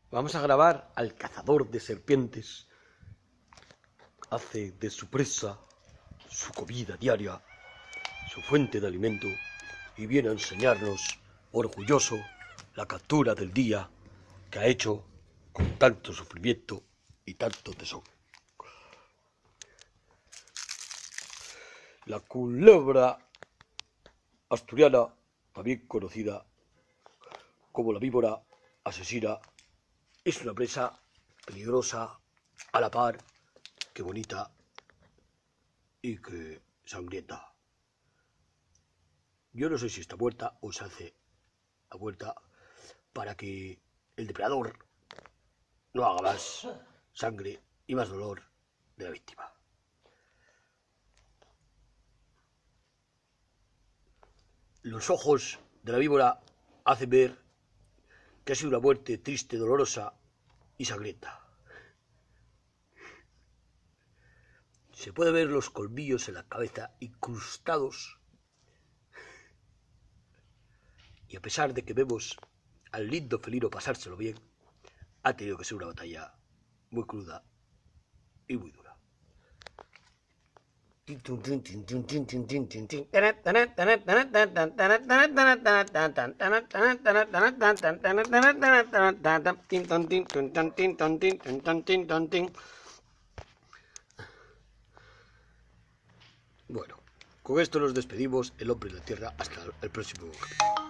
Vamos a grabar al cazador de serpientes. Hace de su presa su comida diaria, su fuente de alimento, y viene a enseñarnos, orgulloso, la captura del día que ha hecho con tanto sufrimiento y tanto tesón. La culebra asturiana, también conocida como la víbora asesina, es una presa peligrosa, a la par que bonita y que sangrienta. Yo no sé si está muerta o se hace la muerta para que el depredador no haga más sangre y más dolor de la víctima. Los ojos de la víbora hacen ver que ha sido una muerte triste, dolorosa y sangrienta. Se puede ver los colmillos en la cabeza incrustados, y a pesar de que vemos al lindo felino pasárselo bien, ha tenido que ser una batalla muy cruda y muy dura. Bueno, con esto nos despedimos, el hombre y la tierra, hasta el próximo capítulo.